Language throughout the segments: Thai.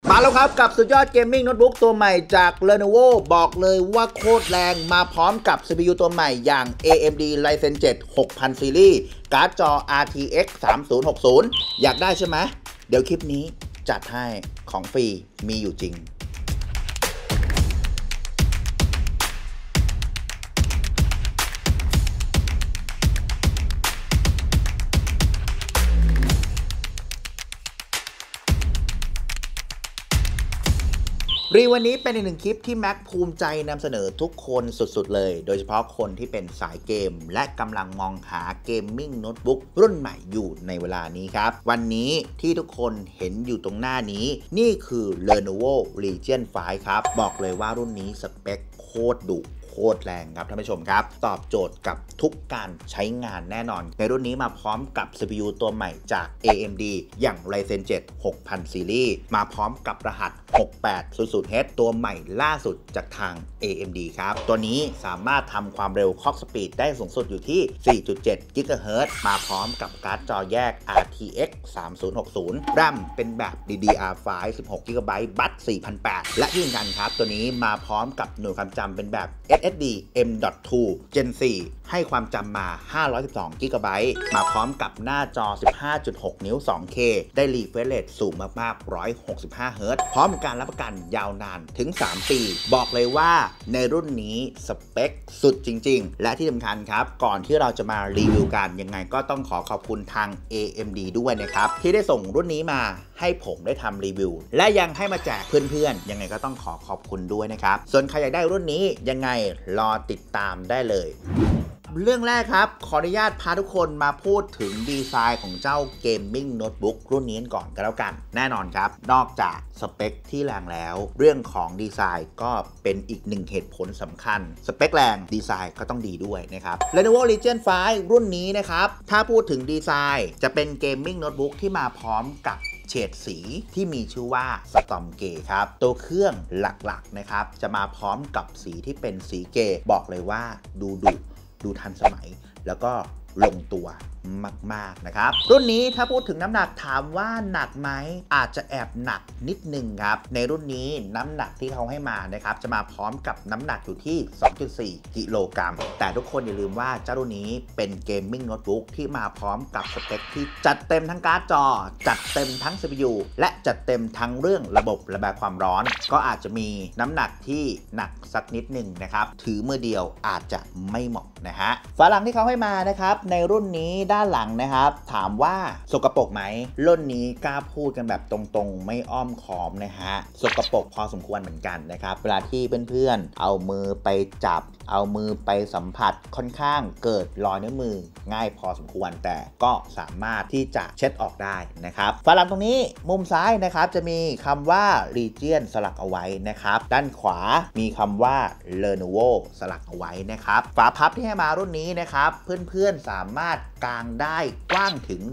มาแล้วครับกับสุดยอดเกมมิ่งโน้ตบุ๊กตัวใหม่จาก Lenovo บอกเลยว่าโคตรแรงมาพร้อมกับ CPU ตัวใหม่อย่าง AMD Ryzen 7 6000 ซีรีส์การ์ดจอ RTX 3060 อยากได้ใช่ไหมเดี๋ยวคลิปนี้จัดให้ของฟรีมีอยู่จริงวันนี้เป็นอีกหนึ่งคลิปที่แม็กภูมิใจนำเสนอทุกคนสุดๆเลยโดยเฉพาะคนที่เป็นสายเกมและกำลังมองหาเกมมิ่งโน้ตบุ๊กรุ่นใหม่อยู่ในเวลานี้ครับวันนี้ที่ทุกคนเห็นอยู่ตรงหน้านี้นี่คือ Lenovo Legion 5 ครับบอกเลยว่ารุ่นนี้สเปคโคตรดุโคตรแรงครับท่านผู้ชมครับตอบโจทย์กับทุกการใช้งานแน่นอนในรุ่นนี้มาพร้อมกับ CPU ตัวใหม่จาก AMD อย่าง Ryzen 7 6000 ซีรีส์มาพร้อมกับรหัส 6800H ตัวใหม่ล่าสุดจากทาง AMD ครับตัวนี้สามารถทำความเร็วคล็อกสปีดได้สูงสุดอยู่ที่ 4.7 GHz มาพร้อมกับการ์ดจอแยก RTX 3060 RAM เป็นแบบ DDR5 16 GB บัต 4008 และที่สำคัญครับตัวนี้มาพร้อมกับหน่วยความจำเป็นแบบ SSD M.2 Gen 4 ให้ความจำมา 512 GB มาพร้อมกับหน้าจอ 15.6 นิ้ว 2K ได้ refresh rate สูงมากๆ 165 Hz พร้อมการรับประกันยาวนานถึง 3 ปี บอกเลยว่าในรุ่นนี้สเปคสุดจริงๆและที่สำคัญครับก่อนที่เราจะมารีวิวกันยังไงก็ต้องขอขอบคุณทาง AMD ด้วยนะครับที่ได้ส่งรุ่นนี้มาให้ผมได้ทำรีวิวและยังให้มาแจกเพื่อนๆยังไงก็ต้องขอขอบคุณด้วยนะครับส่วนใครอยากได้รุ่นนี้ยังไงรอติดตามได้เลยเรื่องแรกครับขออนุญาตพาทุกคนมาพูดถึงดีไซน์ของเจ้าเกมมิ่งโน้ตบุ๊กรุ่นนี้ก่อนก็แล้วกันแน่นอนครับนอกจากสเปคที่แรงแล้วเรื่องของดีไซน์ก็เป็นอีกหนึ่งเหตุผลสำคัญสเปคแรงดีไซน์ก็ต้องดีด้วยนะครับ Lenovo Legion 5 รุ่นนี้นะครับถ้าพูดถึงดีไซน์จะเป็นเกมมิ่งโน้ตบุ๊กที่มาพร้อมกับเฉดสีที่มีชื่อว่า Storm Grey ครับตัวเครื่องหลักๆนะครับจะมาพร้อมกับสีที่เป็นสีเกรย์บอกเลยว่าดูทันสมัยแล้วก็ลงตัวมากๆนะครับรุ่นนี้ถ้าพูดถึงน้ำหนักถามว่าหนักไหมอาจจะแอบหนักนิดนึงครับในรุ่นนี้น้ำหนักที่เขาให้มานะครับจะมาพร้อมกับน้ำหนักอยู่ที่ 2.4 กิโลกรัมแต่ทุกคนอย่าลืมว่าเจ้ารุ่นนี้เป็นเกมมิ่งโน้ตบุ๊กที่มาพร้อมกับสเปคที่จัดเต็มทั้งการ์ดจอจัดเต็มทั้ง CPU และจัดเต็มทั้งเรื่องระบบระบายความร้อนก็อาจจะมีน้ำหนักที่หนักสักนิดนึงนะครับถือมือเดียวอาจจะไม่เหมาะนะฮะฝาหลังที่เขาให้มานะครับในรุ่นนี้ด้านหลังนะครับถามว่าสกปรกไหมรุ่นนี้กล้าพูดกันแบบตรงๆไม่อ้อมค้อมนะฮะสกปรกพอสมควรเหมือนกันนะครับเวลาที่เพื่อนๆเอามือไปจับเอามือไปสัมผัสค่อนข้างเกิดรอยนิ้วมือง่ายพอสมควรแต่ก็สามารถที่จะเช็ดออกได้นะครับฝาหลังตรงนี้มุมซ้ายนะครับจะมีคำว่า Legion สลักเอาไว้นะครับด้านขวามีคำว่า Lenovo สลักเอาไว้นะครับฝาพับที่ให้มารุ่นนี้นะครับเพื่อนๆสามารถกางได้กว้างถึง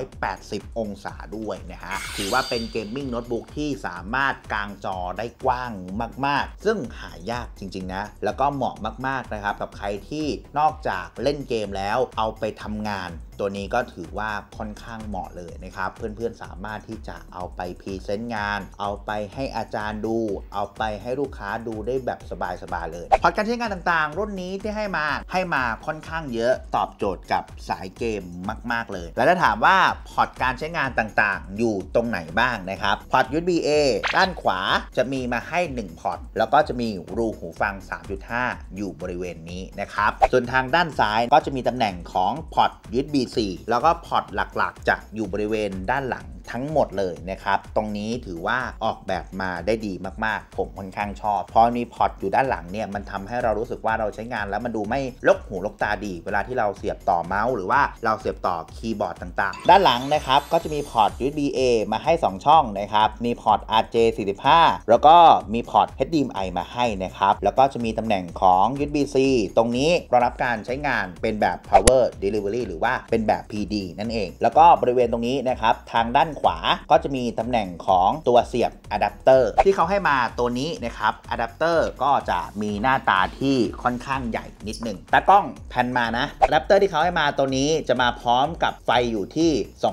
180องศาด้วยนะฮะถือว่าเป็นเกมมิ่งโน้ตบุ๊กที่สามารถกางจอได้กว้างมากๆซึ่งหายากจริงๆนะแล้วก็เหมาะมากๆนะครับกับใครที่นอกจากเล่นเกมแล้วเอาไปทำงานตัวนี้ก็ถือว่าค่อนข้างเหมาะเลยนะครับเพื่อนๆสามารถที่จะเอาไปพรีเซนต์งานเอาไปให้อาจารย์ดูเอาไปให้ลูกค้าดูได้แบบสบายๆเลยพอร์ตการใช้งานต่างๆรุ่นนี้ที่ให้มาค่อนข้างเยอะตอบโจทย์กับสายเกมมากๆเลยแล้วถ้าถามว่าพอร์ตการใช้งานต่างๆอยู่ตรงไหนบ้างนะครับพอร์ต USB A ด้านขวาจะมีมาให้1พอร์ตแล้วก็จะมีรูหูฟัง 3.5 อยู่บริเวณนี้นะครับส่วนทางด้านซ้ายก็จะมีตำแหน่งของพอร์ต USBแล้วก็พอร์ตหลักๆจะอยู่บริเวณด้านหลังทั้งหมดเลยนะครับตรงนี้ถือว่าออกแบบมาได้ดีมากๆผมค่อนข้างชอบเพราะมีพอร์ตอยู่ด้านหลังเนี่ยมันทำให้เรารู้สึกว่าเราใช้งานแล้วมันดูไม่รกหูรกตาดีเวลาที่เราเสียบต่อเมาส์หรือว่าเราเสียบต่อคีย์บอร์ดต่างๆด้านหลังนะครับก็จะมีพอร์ต USB A มาให้2ช่องนะครับมีพอร์ต RJ45 แล้วก็มีพอร์ต HDMI มาให้นะครับแล้วก็จะมีตำแหน่งของ USB-C ตรงนี้รองรับการใช้งานเป็นแบบ Power Delivery หรือว่าเป็นแบบ PD นั่นเองแล้วก็บริเวณตรงนี้นะครับทางด้านขวาก็จะมีตำแหน่งของตัวเสียบอะแดปเตอร์ที่เขาให้มาตัวนี้นะครับอะแดปเตอร์ก็จะมีหน้าตาที่ค่อนข้างใหญ่นิดหนึ่งตากล้องแพนมานะอะแดปเตอร์ที่เขาให้มาตัวนี้จะมาพร้อมกับไฟอยู่ที่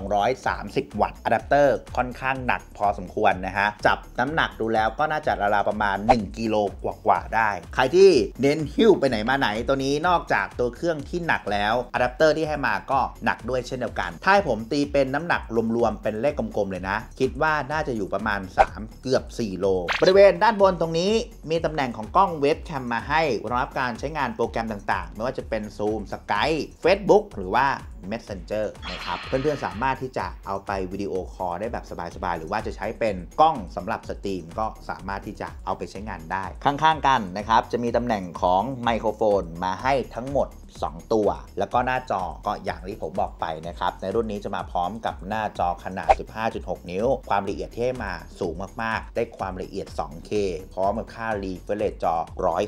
230 วัตต์อะแดปเตอร์ค่อนข้างหนักพอสมควรนะฮะจับน้ำหนักดูแล้วก็น่าจะราวๆประมาณ1กิโลกว่าๆได้ใครที่เน้นหิ้วไปไหนมาไหนตัวนี้นอกจากตัวเครื่องที่หนักแล้วอะแดปเตอร์ที่ให้มาก็หนักด้วยเช่นเดียวกันถ้าให้ผมตีเป็นน้ำหนักรวมๆเป็นเลขกลมๆเลยนะคิดว่าน่าจะอยู่ประมาณ3เกือบ4โลบริเวณด้านบนตรงนี้มีตำแหน่งของกล้องเว็บแคมมาให้รองรับการใช้งานโปรแกรมต่างๆไม่ว่าจะเป็น Zoom Skype Facebook หรือว่า Messenger นะครับเพื่อนๆสามารถที่จะเอาไปวิดีโอคอลได้แบบสบายๆหรือว่าจะใช้เป็นกล้องสำหรับสตรีมก็สามารถที่จะเอาไปใช้งานได้ข้างๆกันนะครับจะมีตำแหน่งของไมโครโฟนมาให้ทั้งหมด2ตัวแล้วก็หน้าจอก็อย่างที่ผมบอกไปนะครับในรุ่นนี้จะมาพร้อมกับหน้าจอขนาด 15.6 นิ้วความละเอียดที่ให้มาสูงมากๆได้ความละเอียด 2K พร้อมกับค่า refresh จอ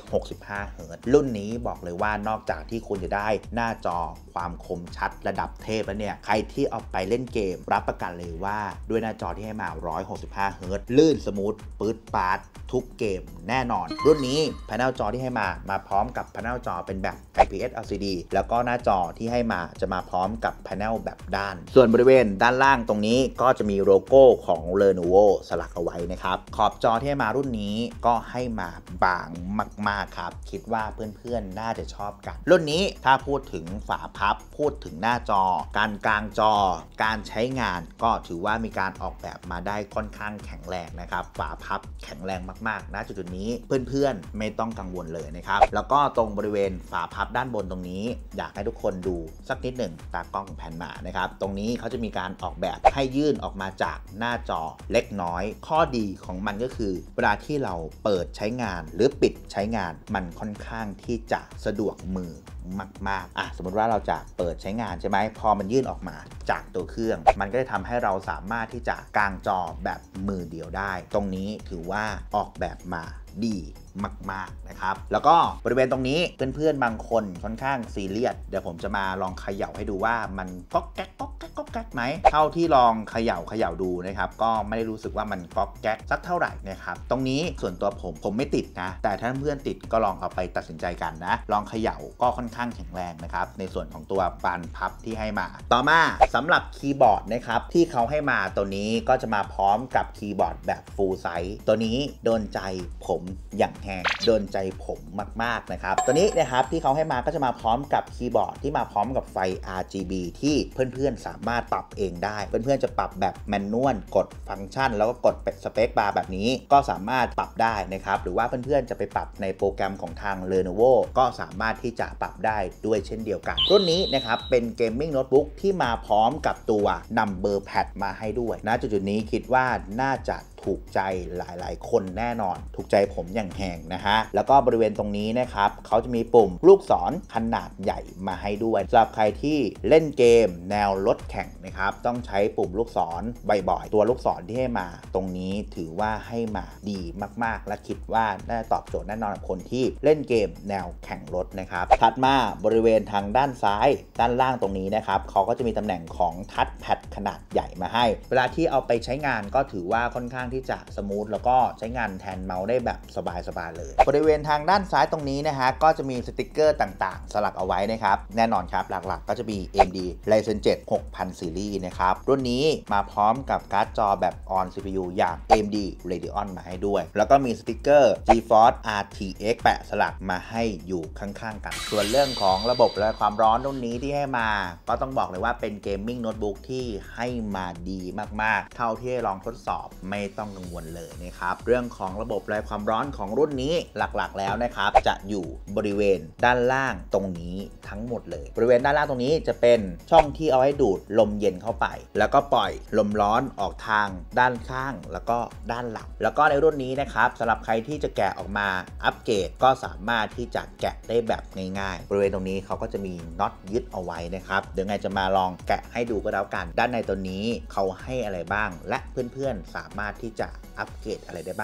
165 Hz รุ่นนี้บอกเลยว่านอกจากที่คุณจะได้หน้าจอความคมชัดระดับเทพแล้วเนี่ยใครที่เอาไปเล่นเกมรับประกันเลยว่าด้วยหน้าจอที่ให้มา 165 Hz ลื่นสมูทปื๊ดปาดทุกเกมแน่นอนรุ่นนี้แผงจอที่ให้มาพร้อมกับแผงจอเป็นแบบ IPS LCD แล้วก็หน้าจอที่ให้มาจะมาพร้อมกับแผงแบบด้านส่วนบริเวณด้านล่างตรงนี้ก็จะมีโลโก้ของ Lenovo สลักเอาไว้นะครับขอบจอที่ให้มารุ่นนี้ก็ให้มาบางมากๆครับคิดว่าเพื่อนๆน่าจะชอบกันรุ่นนี้ถ้าพูดถึงฝาพับพูดถึงหน้าจอการกลางจอการใช้งานก็ถือว่ามีการออกแบบมาได้ค่อนข้างแข็งแรงนะครับฝาพับแข็งแรงมากๆณจุดนี้เพื่อนๆไม่ต้องกังวลเลยนะครับแล้วก็ตรงบริเวณฝาพับด้านบนตรงนี้อยากให้ทุกคนดูสักนิดหนึ่งตากล้องแผ่นมานะครับตรงนี้เขาจะมีการออกแบบให้ยื่นออกมาจากหน้าจอเล็กน้อยข้อดีของมันก็คือเวลาที่เราเปิดใช้งานหรือปิดใช้งานมันค่อนข้างที่จะสะดวกมือมากๆสมมติว่าเราจะเปิดใช้งานใช่ไหมพอมันยื่นออกมาจากตัวเครื่องมันก็จะทำให้เราสามารถที่จะกางจอแบบมือเดียวได้ตรงนี้ถือว่าออกแบบมาดีมากๆนะครับแล้วก็บริเวณตรงนี้เพื่อนๆบางคนค่อนข้างซีเรียสเดี๋ยวผมจะมาลองเขย่าให้ดูว่ามันก๊อกแก๊กก๊อกแก๊กก๊อกแก๊กไหมเท่าที่ลองเขย่าดูนะครับก็ไม่ได้รู้สึกว่ามันก๊อกแก๊กสักเท่าไหร่นะครับตรงนี้ส่วนตัวผมไม่ติดนะแต่ถ้าเพื่อนติดก็ลองเอาไปตัดสินใจกันนะลองเขย่าก็ค่อนข้างแข็งแรงนะครับในส่วนของตัวบานพับที่ให้มาต่อมาสำหรับคีย์บอร์ดนะครับที่เขาให้มาตัวนี้ก็จะมาพร้อมกับคีย์บอร์ดแบบ full size ตัวนี้โดนใจผมอย่างแห้งโดนใจผมมากๆนะครับตัวนี้นะครับที่เขาให้มาก็จะมาพร้อมกับคีย์บอร์ดที่มาพร้อมกับไฟ RGB ที่เพื่อนๆสามารถปรับเองได้เพื่อนๆจะปรับแบบแมนนวลกดฟังก์ชันแล้วก็กดสเปคบาร์แบบนี้ก็สามารถปรับได้นะครับหรือว่าเพื่อนๆจะไปปรับในโปรแกรมของทาง Lenovo ก็สามารถที่จะปรับได้ด้วยเช่นเดียวกันรุ่นนี้นะครับเป็นเกมมิ่งโน้ตบุ๊กที่มาพร้อมกับตัว Number Pad มาให้ด้วยณจุดนี้คิดว่าน่าจะถูกใจหลายๆคนแน่นอนถูกใจผมอย่างแหงนะฮะแล้วก็บริเวณตรงนี้นะครับเขาจะมีปุ่มลูกศรขนาดใหญ่มาให้ด้วยสำหรับใครที่เล่นเกมแนวรถแข่งนะครับต้องใช้ปุ่มลูกศรบ่อยๆตัวลูกศรที่ให้มาตรงนี้ถือว่าให้มาดีมากๆและคิดว่าน่าตอบโจทย์แน่นอนกับคนที่เล่นเกมแนวแข่งรถนะครับถัดมาบริเวณทางด้านซ้ายด้านล่างตรงนี้นะครับเขาก็จะมีตำแหน่งของทัชแพดขนาดใหญ่มาให้เวลาที่เอาไปใช้งานก็ถือว่าค่อนข้างที่จะสมูทแล้วก็ใช้งานแทนเมาส์ได้แบบสบายๆเลยบริเวณทางด้านซ้ายตรงนี้นะฮะก็จะมีสติกเกอร์ต่างๆสลักเอาไว้นะครับแน่นอนครับหลักๆก็จะมี AMD Ryzen 7 6000 Series นะครับรุ่นนี้มาพร้อมกับการ์ดจอแบบ On CPU อย่าง AMD Radeon มาให้ด้วยแล้วก็มีสติกเกอร์ GeForce RTX แปะสลักมาให้อยู่ข้างๆกันส่วนเรื่องของระบบและความร้อนรุ่นนี้ที่ให้มาก็ต้องบอกเลยว่าเป็นเกมมิ่งโน้ตบุ๊กที่ให้มาดีมากๆเท่าที่ลองทดสอบไม่ต้องกังวลเลยนะครับเรื่องของระบบและความร้อนของรุ่นนี้หลักๆแล้วนะครับจะอยู่บริเวณด้านล่างตรงนี้ทั้งหมดเลยบริเวณด้านล่างตรงนี้จะเป็นช่องที่เอาให้ดูดลมเย็นเข้าไปแล้วก็ปล่อยลมร้อนออกทางด้านข้างแล้วก็ด้านหลังแล้วก็ในรุ่นนี้นะครับสำหรับใครที่จะแกะออกมาอัปเกรดก็สามารถที่จะแกะได้แบบง่ายๆบริเวณตรงนี้เขาก็จะมีน็อตยึดเอาไว้นะครับเดี๋ยวไงจะมาลองแกะให้ดูก็แล้วกันด้านในตัวนี้เขาให้อะไรบ้างและเพื่อนๆสามารถที่จะอัปเกรดอะไรได้บ้าง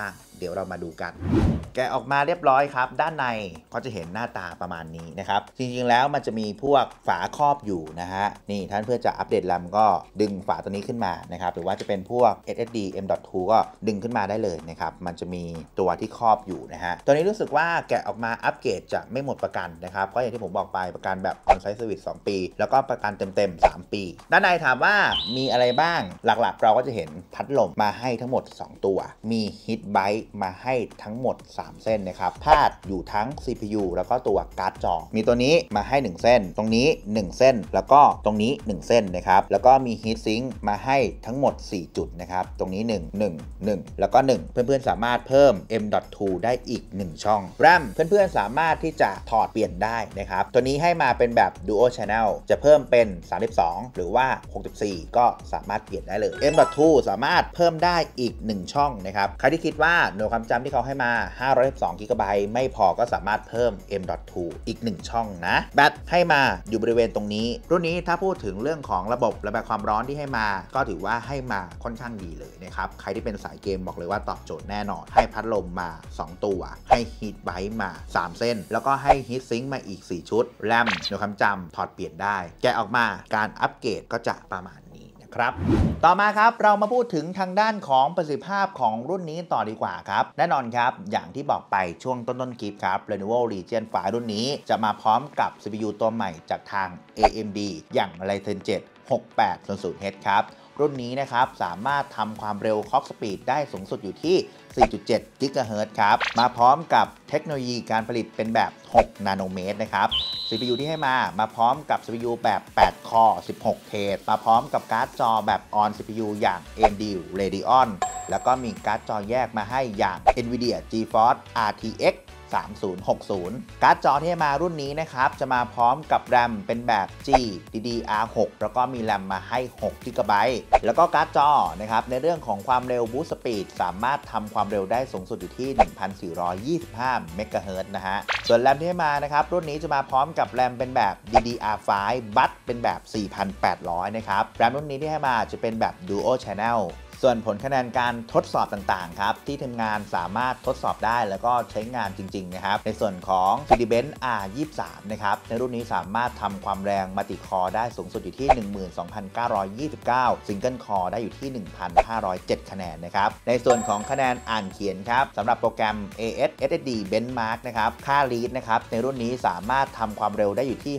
ดี๋ยวเรามาดูกันแกะออกมาเรียบร้อยครับด้านในก็จะเห็นหน้าตาประมาณนี้นะครับจริงๆแล้วมันจะมีพวกฝาครอบอยู่นะฮะนี่ท่านเพื่อจะอัปเดตแรมก็ดึงฝาตัวนี้ขึ้นมานะครับหรือว่าจะเป็นพวก SSD M.2 ก็ดึงขึ้นมาได้เลยนะครับมันจะมีตัวที่ครอบอยู่นะฮะตัวนี้รู้สึกว่าแกะออกมาอัปเกรดจะไม่หมดประกันนะครับก็อย่างที่ผมบอกไปประกันแบบ On-Site Service 2 ปีแล้วก็ประกันเต็มๆ3 ปีด้านในถามว่ามีอะไรบ้างหลักๆเราก็จะเห็นพัดลมมาให้ทั้งหมด2ตัวมี Heat Bite มาให้ทั้งหมด3 เส้นนะครับพาดอยู่ทั้ง CPU แล้วก็ตัวการ์ดจอมีตัวนี้มาให้1เส้นตรงนี้1เส้นแล้วก็ตรงนี้1เส้นนะครับแล้วก็มี Heat Sink มาให้ทั้งหมด4จุดนะครับตรงนี้1 1 1แล้วก็1เพื่อนๆสามารถเพิ่ม M.2 ได้อีก1ช่อง RAM เพื่อนๆสามารถที่จะถอดเปลี่ยนได้นะครับตัวนี้ให้มาเป็นแบบ Dual Channel จะเพิ่มเป็น32หรือว่า64ก็สามารถเปลี่ยนได้เลย M.2 สามารถเพิ่มได้อีก1ช่องนะครับใครที่คิดว่าหน่วยความจำที่เขาให้มา512 GB ไม่พอก็สามารถเพิ่ม M.2 อีก1ช่องนะแบตให้มาอยู่บริเวณตรงนี้รุ่นนี้ถ้าพูดถึงเรื่องของระบบระบายความร้อนที่ให้มาก็ถือว่าให้มาค่อนข้างดีเลยนะครับใครที่เป็นสายเกมบอกเลยว่าตอบโจทย์แน่นอนให้พัดลมมา2ตัวให้ Heat Bite มา3เส้นแล้วก็ให้ Heat Sink มาอีก4ชุดแรมหน่วยความจำถอดเปลี่ยนได้แกะออกมาการอัปเกรดก็จะประมาณนี้ครับต่อมาครับเรามาพูดถึงทางด้านของประสิทธิภาพของรุ่นนี้ต่อดีกว่าครับแน่นอนครับอย่างที่บอกไปช่วงต้นคลิปครับ Lenovo Legion 5 รุ่นนี้จะมาพร้อมกับ CPU ตัวใหม่จากทาง AMD อย่าง Ryzen 7 6800H ครับรุ่นนี้นะครับสามารถทำความเร็ว Clock Speed ได้สูงสุดอยู่ที่ 4.7 GHz ครับมาพร้อมกับเทคโนโลยีการผลิตเป็นแบบ 6 นาโนเมตรนะครับ CPU ที่ให้มาพร้อมกับ CPU แบบ 8 คอ 16 เทรดมาพร้อมกับการ์ดจอแบบ On CPU อย่าง AMD Radeon แล้วก็มีการ์ดจอแยกมาให้อย่าง NVIDIA GeForce RTX 3060 การ์ดจอที่มารุ่นนี้นะครับจะมาพร้อมกับแรมเป็นแบบ G DDR6 แล้วก็มีแรมมาให้6 GB แล้วก็การ์ดจอนะครับในเรื่องของความเร็ว Boost Speed สามารถทำความเร็วได้สูงสุดอยู่ที่ 1,425 MHz นะฮะส่วนแรมที่มานะครับรุ่นนี้จะมาพร้อมกับแรมเป็นแบบ DDR5 บัสเป็นแบบ 4,800 นะครับแรมรุ่นนี้ที่ให้มาจะเป็นแบบ Dual Channelส่วนผลคะแนนการทดสอบต่างๆครับที่ทีมงานสามารถทดสอบได้แล้วก็ใช้งานจริงๆนะครับในส่วนของ Cinebench R23 นะครับในรุ่นนี้สามารถทำความแรงมัลติคอร์ได้สูงสุดอยู่ที่ 12,929 ซิงเกิลคอร์ได้อยู่ที่ 1,507 คะแนนนะครับในส่วนของคะแนนอ่านเขียนครับสำหรับโปรแกรม AS SSD Benchmark นะครับค่า read นะครับในรุ่นนี้สามารถทำความเร็วได้อยู่ที่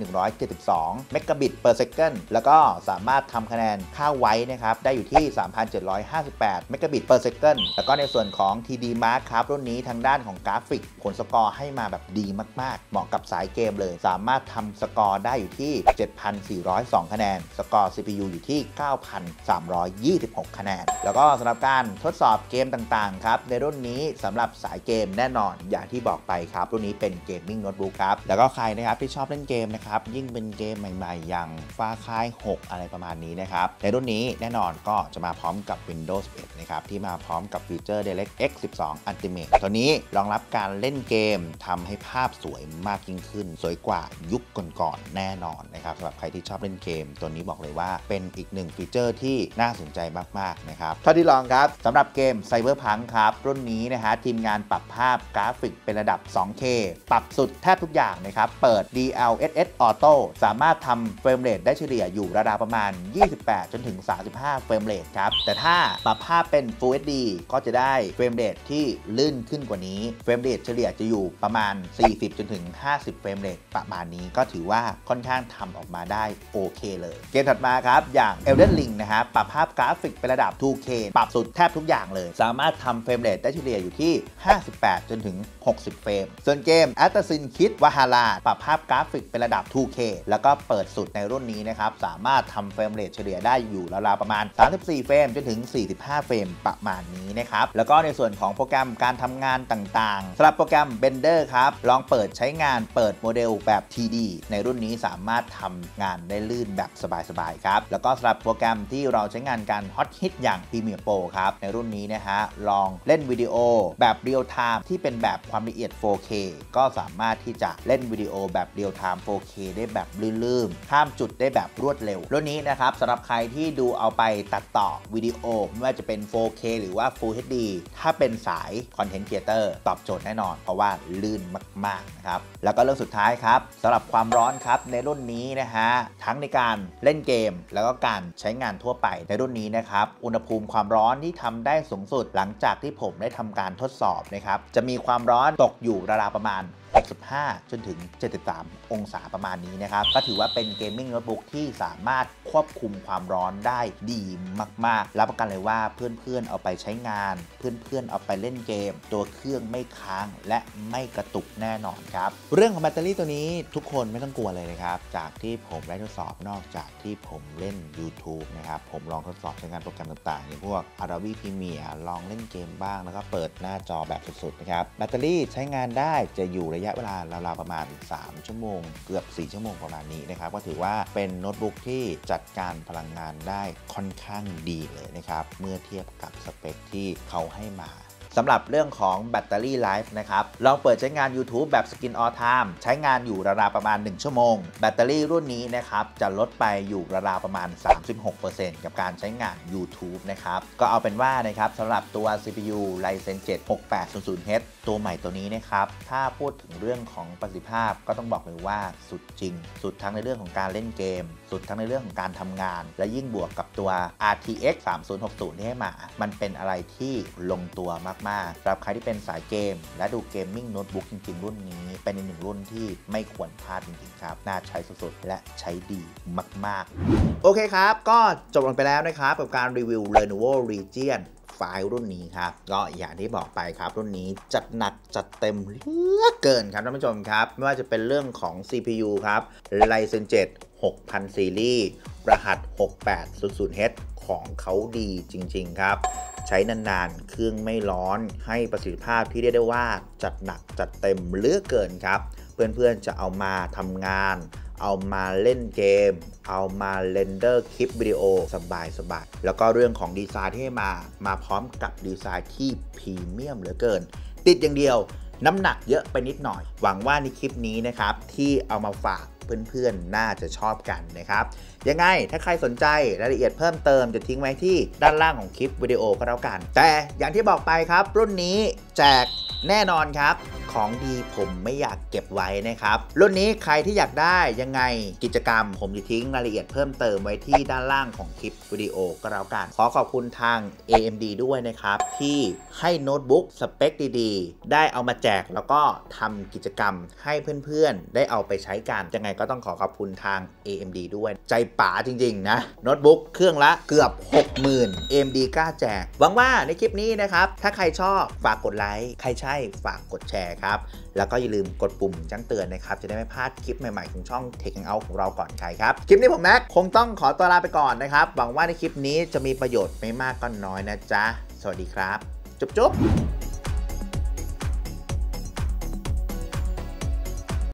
5,172 Megabit per second แล้วก็สามารถทำคะแนนค่าไว้นะครับได้อยู่ที่ 3,758 Megabit per second แล้วก็ในส่วนของ TD Mark ครับรุ่นนี้ทางด้านของกราฟิกผลสกอร์ให้มาแบบดีมากๆเหมาะกับสายเกมเลยสามารถทำสกอร์ได้อยู่ที่ 7,402 คะแนนสกอร์ CPU อยู่ที่ 9,326 คะแนนแล้วก็สำหรับการทดสอบเกมต่างๆครับในรุ่นนี้สำหรับสายเกมแน่นอนอย่างที่บอกไปครับรุ่นนี้เป็นเกมมิ่งโน้ตบุ๊กครับแล้วก็ใครนะครับที่ชอบเล่นเกมนะครับยิ่งเป็นเกมใหม่ๆอย่างFar Cry 6 อะไรประมาณนี้นะครับในรุ่นนี้แน่นอนก็จะมาพร้อมกับ Windows 11 นะครับที่มาพร้อมกับฟีเจอร์ DirectX 12 Ultimate ตัวนี้รองรับการเล่นเกมทำให้ภาพสวยมากยิ่งขึ้นสวยกว่ายุคก่อนๆแน่นอนนะครับสำหรับใครที่ชอบเล่นเกมตัวนี้บอกเลยว่าเป็นอีกหนึ่งฟีเจอร์ที่น่าสนใจมากๆนะครับเท่าที่ลองครับสำหรับเกม Cyberpunk ครับรุ่นนี้นะฮะทีมงานปรับภาพกราฟิกเป็นระดับ 2K ปรับสุดแทบทุกอย่างนะครับเปิด DLSS Auto สามารถทำเฟรมเรทได้เฉลี่ยอยู่ราวๆประมาณ 28 จนถึง 35 เฟรมเรทครับแต่ถ้าปรับภาพเป็น Full HD ก็จะได้เฟรมเรทที่ลื่นขึ้นกว่านี้เฟรมเรทเฉลี่ยจะอยู่ประมาณ 40 จนถึง 50 เฟรมเรทประมาณนี้ก็ถือว่าค่อนข้างทำออกมาได้โอเคเลยเกมถัดมาครับอย่าง Elden Ring นะครับปรับภาพกราฟิกเป็นระดับ 2K ปรับสุดแทบทุกอย่างเลยสามารถทำเฟรมเรทได้เฉลี่ยอยู่ที่ 58 จนถึง 60 เฟรมส่วนเกม Assassin's Creed Valhalla ปรับภาพกราฟิกเป็นระดับ 2K แล้วก็เปิดสุดในรุ่นนี้นะครับสามารถทำเฟรมเรทเฉลี่ยได้อยู่ราวๆประมาณ 34 เฟรมจนถึง 45 เฟรมประมาณนี้นะครับแล้วก็ในส่วนของโปรแกรมการทำงานต่างๆสำหรับโปรแกรม Blender ครับลองเปิดใช้งานเปิดโมเดลแบบ 3D ในรุ่นนี้สามารถทำงานได้ลื่นแบบสบายๆครับแล้วก็สำหรับโปรแกรมที่เราใช้งานกันฮอตฮิตอย่าง Premiere Pro ครับในรุ่นนี้นะฮะลองเล่นวิดีโอแบบเรียลไทม์ที่เป็นแบบความละเอียด 4K ก็สามารถที่จะเล่นวิดีโอแบบเรียลไทม์ 4K ได้แบบลื่นๆข้ามจุดได้แบบรวดเร็วรุ่นนี้นะครับสำหรับใครที่ดูเอาไปตัดต่อวิวิดีโอไม่ว่าจะเป็น 4K หรือว่า Full HD ถ้าเป็นสาย Content Creator ตอบโจทย์แน่นอนเพราะว่าลื่นมากๆนะครับแล้วก็เรื่องสุดท้ายครับสำหรับความร้อนครับในรุ่นนี้นะฮะทั้งในการเล่นเกมแล้วก็การใช้งานทั่วไปในรุ่นนี้นะครับอุณหภูมิความร้อนที่ทำได้สูงสุดหลังจากที่ผมได้ทำการทดสอบนะครับจะมีความร้อนตกอยู่ราวๆประมาณ65จนถึง73องศาประมาณนี้นะครับก็ถือว่าเป็นเกมมิ่งโน้ตบุ๊กที่สามารถควบคุมความร้อนได้ดีมากๆรับประกันเลยว่าเพื่อนๆเอาไปใช้งานเพื่อนๆเอาไปเล่นเกมตัวเครื่องไม่ค้างและไม่กระตุกแน่นอนครับเรื่องของแบตเตอรี่ตัวนี้ทุกคนไม่ต้องกลัวเลยนะครับจากที่ผมได้ทดสอบนอกจากที่ผมเล่น YouTube นะครับผมลองทดสอบใช้งานโปรแกรมต่างๆอย่างพวก Adobe Premiere ลองเล่นเกมบ้างแล้วก็เปิดหน้าจอแบบสุดๆนะครับแบตเตอรี่ใช้งานได้จะอยู่ระยะเวลาราวๆประมาณ3ชั่วโมงเกือบ4ชั่วโมงประมาณนี้นะครับก็ถือว่าเป็นโน้ตบุ๊กที่จัดการพลังงานได้ค่อนข้างดีเลยนะครับเมื่อเทียบกับสเปคที่เขาให้มาสำหรับเรื่องของแบตเตอรี่ไลฟ์นะครับลองเปิดใช้งาน YouTube แบบ Skin All Time ใช้งานอยู่ราวๆประมาณ1ชั่วโมงแบตเตอรี่รุ่นนี้นะครับจะลดไปอยู่ราวๆประมาณ 36% กับการใช้งาน YouTube นะครับก็เอาเป็นว่านะครับสำหรับตัว CPU Ryzen 7 6800H ตัวใหม่ตัวนี้นะครับถ้าพูดถึงเรื่องของประสิทธิภาพก็ต้องบอกเลยว่าสุดจริงสุดทั้งในเรื่องของการเล่นเกมสุดทั้งในเรื่องของการทำงานและยิ่งบวกกับตัว RTX 3060ที่ให้มามันเป็นอะไรที่ลงตัวมากๆสำหรับใครที่เป็นสายเกมและดูเกมมิ่งโน้ตบุ๊กจริงๆรุ่นนี้เป็นอีกหนึ่งรุ่นที่ไม่ควรพลาดจริงๆครับน่าใช้สุดๆและใช้ดีมากๆโอเคครับก็จบลงไปแล้วนะครับกับการรีวิว Lenovo Legion ไฟล์รุ่นนี้ครับก็อย่างที่บอกไปครับรุ่นนี้จัดหนักจัดเต็มเหลือเกินครับท่านผู้ชมครับไม่ว่าจะเป็นเรื่องของ CPU ครับ Ryzen 7 6000 ซีรีส์รหัส 6800H ของเขาดีจริงๆครับใช้นานๆเครื่องไม่ร้อนให้ประสิทธิภาพที่เรียกได้ว่าจัดหนักจัดเต็มเหลือเกินครับเพื่อนๆจะเอามาทำงานเอามาเล่นเกมเอามาเรนเดอร์คลิปวิดีโอสบายๆแล้วก็เรื่องของดีไซน์ที่ให้มาพร้อมกับดีไซน์ที่พรีเมียมเหลือเกินติดอย่างเดียวน้ำหนักเยอะไปนิดหน่อยหวังว่าในคลิปนี้นะครับที่เอามาฝากเพื่อนๆน่าจะชอบกันนะครับยังไงถ้าใครสนใจรายละเอียดเพิ่มเติมจะทิ้งไว้ที่ด้านล่างของคลิปวิดีโอก็แล้วกันแต่อย่างที่บอกไปครับรุ่นนี้แจกแน่นอนครับของดีผมไม่อยากเก็บไว้นะครับรุ่นนี้ใครที่อยากได้ยังไงกิจกรรมผมจะทิ้งรายละเอียดเพิ่มเติมไว้ที่ด้านล่างของคลิปวิดีโอก็แล้วกันขอขอบคุณทาง AMD ด้วยนะครับที่ให้โน้ตบุ๊กสเปคดีๆได้เอามาแจกแล้วก็ทำกิจกรรมให้เพื่อนๆได้เอาไปใช้กันยังไงก็ต้องขอบคุณทาง AMD ด้วยใจป๋าจริงๆนะโน้ตบุ๊กเครื่องละเกือบ 60,000 AMD กล้าแจกหวังว่าในคลิปนี้นะครับถ้าใครชอบฝากกดไลค์ใครใช่ฝากกดแชร์ครับแล้วก็อย่าลืมกดปุ่มแจ้งเตือนนะครับจะได้ไม่พลาดคลิปใหม่ๆของช่อง Tech Hangout ของเราก่อนใครครับคลิปนี้ผมแม็กคงต้องขอตัวลาไปก่อนนะครับหวังว่าในคลิปนี้จะมีประโยชน์ไม่มากก็น้อยนะจ๊ะสวัสดีครับจุ๊บ